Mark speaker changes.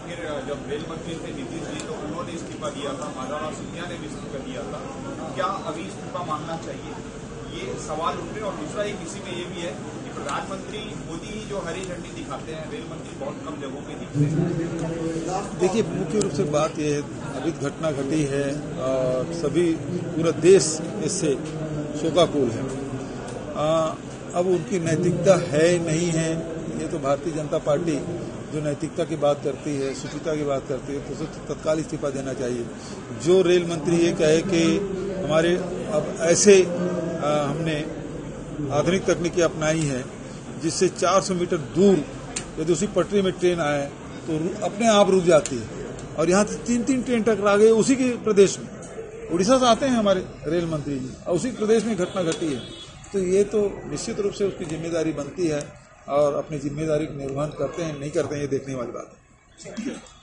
Speaker 1: फिर जब रेल मंत्री थे नीतीश जी तो उन्होंने इस्तीफा दिया था, माधवराव सिंधिया ने भी इस्तीफा दिया था। क्या अभी इस्तीफा मांगना चाहिए, ये सवाल उठ रहे हैं। और दूसरा एक इसी में ये भी है कि प्रधानमंत्री मोदी ही जो हरी झंडी दिखाते हैं, रेल मंत्री बहुत कम जगहों पे दिखते हैं।
Speaker 2: देखिए, मुख्य रूप से बात ये अभी घटना घटी है और सभी पूरा देश इससे शोकाकुल है। अब उनकी नैतिकता है नहीं है, ये तो भारतीय जनता पार्टी जो नैतिकता की बात करती है, शुचिता की बात करती है, तो उसे तत्काल इस्तीफा देना चाहिए। जो रेल मंत्री ये कहे कि हमारे अब ऐसे हमने आधुनिक तकनीकी अपनाई है जिससे 400 मीटर दूर यदि उसी पटरी में ट्रेन आए तो अपने आप रुक जाती है, और यहाँ से 3 ट्रेन टकरा गए उसी के प्रदेश में। उड़ीसा से आते हैं हमारे रेल मंत्री जी और उसी प्रदेश में घटना घटी है। तो ये तो निश्चित रूप से उसकी जिम्मेदारी बनती है और अपनी जिम्मेदारी का निर्वहन करते हैं नहीं करते हैं, ये देखने वाली बात है।